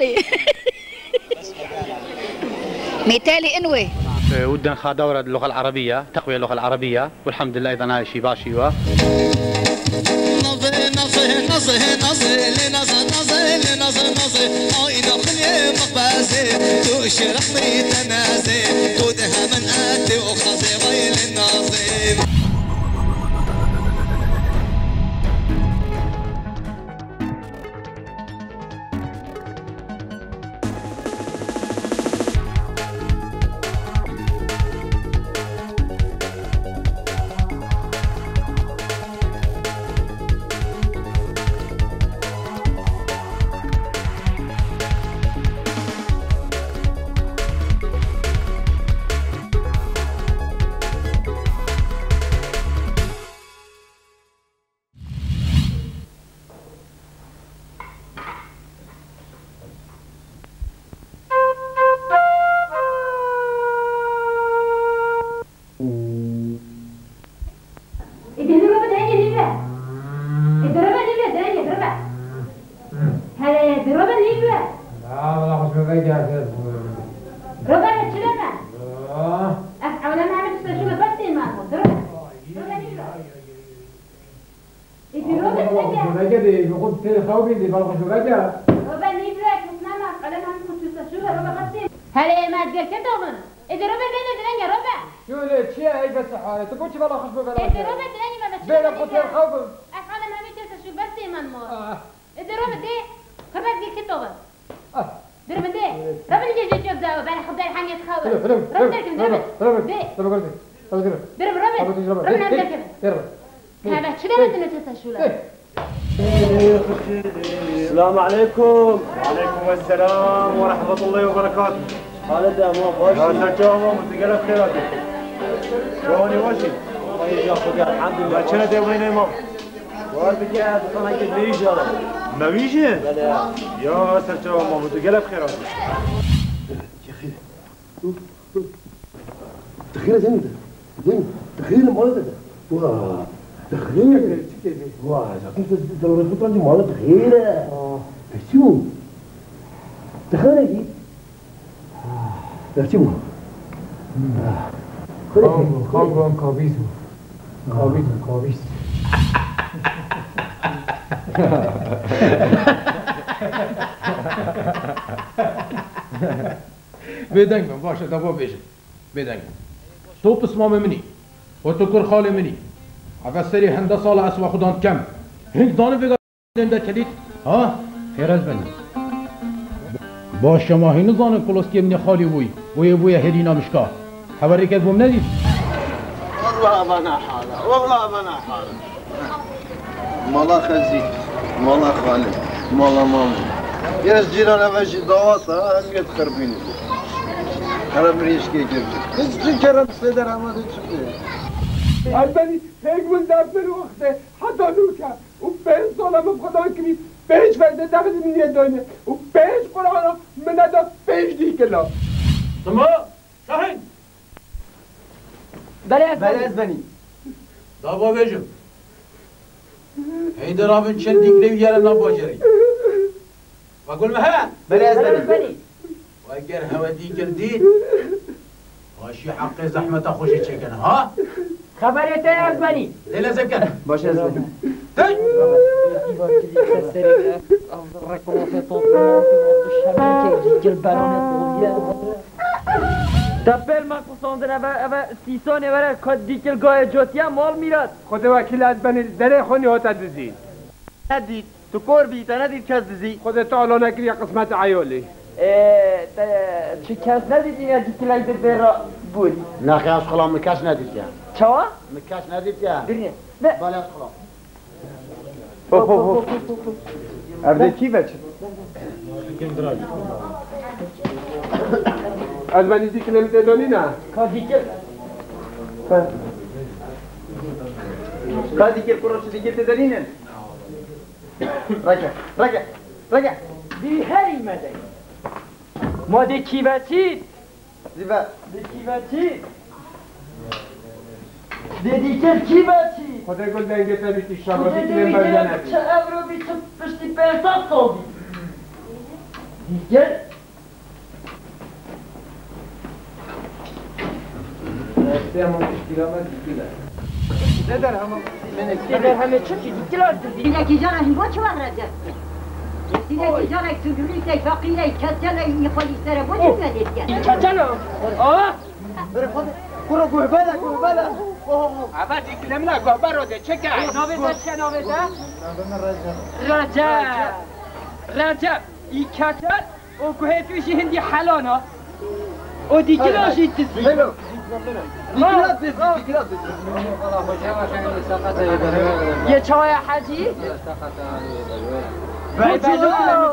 ميتالي ميتالي انوي ودنا نخا دورة اللغة العربية تقوية اللغة العربية والحمد لله إذا هاي شي باشيوة هلا ما تقول كده إذا ربع بين الدنيا ربع شو ليه شيء هاي بس حالة تقول شو بلا خشبة بلا إذا ربع الدنيا ما بتشوف بين قلت يا خوف أنا ما بيجلس شو بس إيمان مو إذا ربع دي ربع تقول كده در من دي ربع اللي جي جوب ده بين خبز الحاجة تخاف ربع تركب ربع دي ربع هذا شو ده مثل تسشوله السلام عليكم. وعليكم السلام ورحمة الله وبركاته. خالد يا مو باشي. يا سلام متقلب خيراتك. شلوني وشي؟ طيب يا اخوي الحمد لله. شنو تبغين يا مام؟ وردك يا انا كنت بيجي ما بيجي؟ لا يا سلام متقلب خيراتك. يا اخي تخيل زين تخيل مالته واه تخيل واه كنت دورة فترة دي مالته تخيل شو تخيل دي شو خالقون كابيسو بدنگ من باشه دوا بیشه بدنگ تو پسمام منی و تو کر خال منی عفسری هنده سال اسوا خودان کم هنگ دانه بگا دنده کلید ها خیر از بنی با شما هینو زانه کلوسکی منی خالی بوی هدینا مشکا خبری که بوم ندید والله بنا حالة مالا خزي مالا خالد مالا ماما يا جيران باش دواصة هم يتخربيني أنا مريش كي كيف كرم سيدر ما تشوفه البني هيك من دافن وقته حتى نوكا وبين صلاة مفقدان كبير بيش فايدة تاخذ من يدونه وبيش قرآن من هذا بيش دي كله تمام شاهد بله بني دابا بیجم هيدا رابن چند دیگری ویاره نباجری و گل مهلا بله و اگر هوا دیگر دید باشی حق زحمت خوشی چکنه ها خبريتي يا زبني ليه لازم كده باش يا زبني تاي تپل ما قصاندن اوه سیسانه وره کد دیکل گاه جوتیا مال میرد خود وکیل از بنی دره خونی ها تدزید ندید تو کور بیتا ندید کس دزی خود تو علا نکری قسمت عیالی چه کس ندید این دیکل ایده برا بود نه خیلی از خلام مکش ندید یا چوا؟ مکش ندید یا درینه نه بله از خلام ارده کی بچه؟ از من دیکل نمیده دانی نه؟ که دیکل که دیکل پروش دیگه تدارینه رجع دی هری مده ما دی کی بچید زیبا دی کی بچید دی دیکل کی بچید خدا گل دنگه تبیتی شما دیکل نمیده چه ابرو بی چه پشتی پرسات صابی گل نداره همه چی دیگه دیگه کی جان این با چه وقت رفت دیگه کی جان یک سوگری یک فقیر یک کچل یک خالی سر با چه ندید این کچلو آه برو گوهبله گوهبله اول دیگه نمیدونم گوهبه رو ده چه که ناویده چه ناویده؟ رجب این کچل و گوهه تویشی هندی حلانا و دیگه لاشید تزی یه چای حجی؟ بای بلو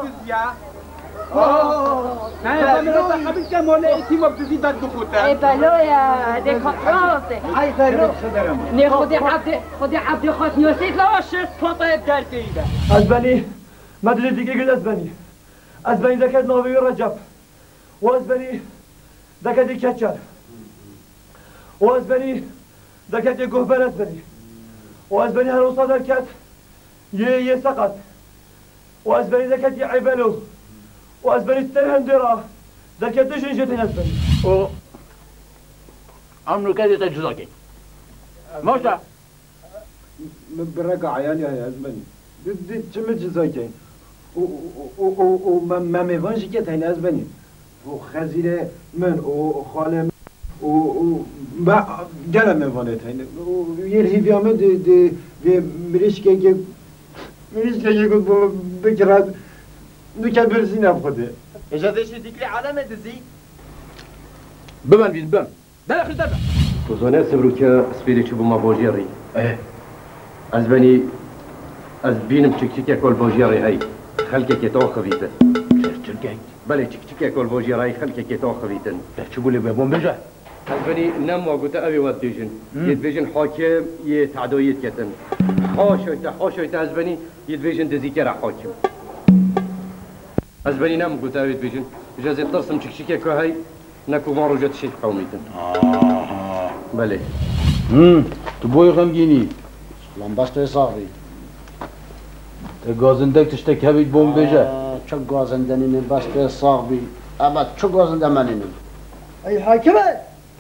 نه بلو قبل که مال ایتیم ابتدی داد بخوته ای بلو یا دکاترانسه ای بلو نه خود عبد خواست نیوسید لاشت پاطه در دیده از بنی مدل دیگه گل از بنی دکت ناوی رجب و از بنی دکت کچر و از بنی دکت گهبر از بنی و از بنی هر وصا درکت یه سقط و از بنی دکت عبلو و از بنی هندرا دکت شنجتين از بني و عمرو كده تجزاكي ماشا برقع عيالي هاي از بني دي چه جزاكي و ما میوان شکت هاي از بني و خزيره من و خالم و ما گله میوانت هاي و یر هیویامه دی مریش که بکرد نکت برسی نبخده اجازه دیگه عالم دزی بمن بين بم لا اخي دابا وزونه سبروكا سبيري تشوفوا ما بوجيري از بني از بينم تشكيكا كل بوجيري هاي خلكي كيتو خبيته تشركي بله تشكيكا كل بوجيري خلكي كيتو خبيته تشوفوا لي بابون بجا از بني نم وقت ابي وديجن يدفيجن حاكم يتعدويت كتن حاشويتا از بني يدفيجن دزيكرا حاكم از بني نم قلت ابي يدفيجن اجازه ترسم تشكيكا كهاي نكو ما رجعت شيء قوميتن بله تبوي غمجيني لامباش توی صاحبی تغازندك تشتك هبيت بوم بجا چه گازندنین باش توی صاحبی اما چه گازنده منینم ای حاکمه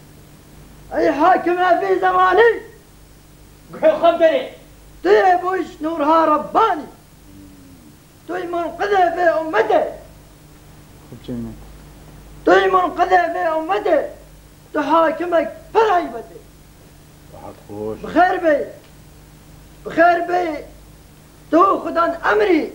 في زماني خب بری توی بوش نورها رباني توی منقذه في امته توی منقذه في امته تو حاكمك فرعيبته بخير بي تو خدان امري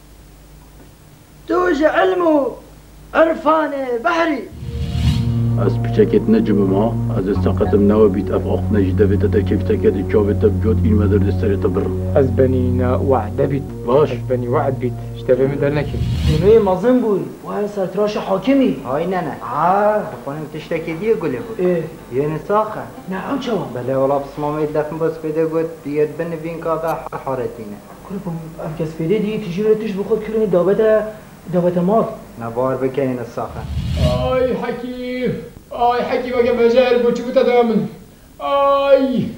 توج علمو عرفان بحري از بچکت نجم ما از استقدم نو بیت افاق نجده بیت تا کیف تکد جابت بجود این مدر دستری تبر از بني وعد بيت باش از بني وعد بيت اشتبه من در نكي اینوی مازن بود و هر سرتراش حاکمی های نه خانم تشتکی دیگه گله بود یه نساخه نعم چوا بله والا بس مامی دفن باز پیدا گود دیگه بن بین که حارتینه کل بوم افکس پیدا دیگه تجیب تش بخود کرنی دابت مال نبار بکنی نساخه آی حکیم اگه مجال بود چی بود دامن آی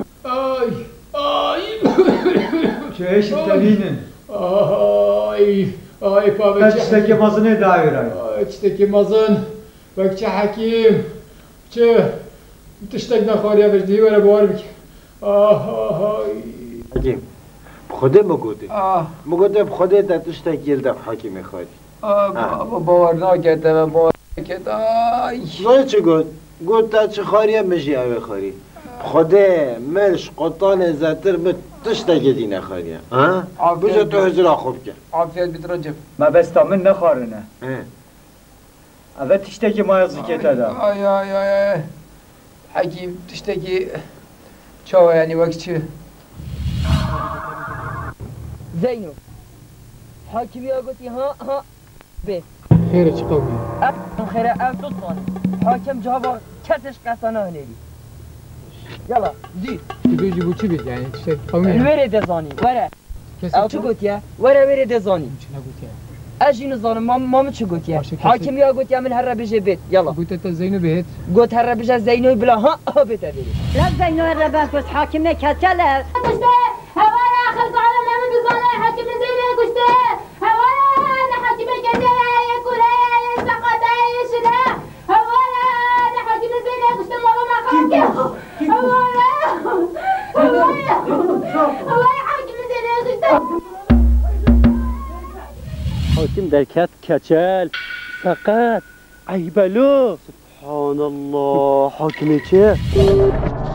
چهش تبینن آی پا تشتکی مازنه دایره تشتکی مازن وقت حکیم چه تشتک نخوری بهش دیگه برای بار بکن حکیم بخوده مگوده بخوده در تشتک یلده حکیم خواهی باور نکرده و باور نکرده زای چه گود تا چه خاری هم مجی اوه خاری بخوده مرش قطان زتر به تشتکی دی نخاری هم بجا تو هزرا خوب کرد عافیت بیت رجب ما بستا من نخارنه اوه تشتکی ما یزی که تدا آی حکیم تشتکی چاوه یعنی وقت چه زینو حاکمی ها گوتی ها به خیره چه قومی؟ خیره او سلطان حاکم جواب کتش قصانه هنیدی یلا زید چی بیجی بود چی بید یعنی تشتکی قومی؟ وره دزانی وره او چه گوتیه؟ وره دزانی چه نگوتیه؟ اجی نزانم مام چه گوتیه؟ حاکمی ها گوتیه من هر را بجه بیت یلا گوته تا زینو بهت؟ گوت هر را بجه زینوی بلا ها بیته بیری لا زينو هذا بس حاكمه كتله قشته هوانا خلق على من بزانه حاكم زينه قشته هوانا حاكم كتله يقول الله حاكم زين حاكم در کت کچل سقط عیبلو سبحان الله حاکم چه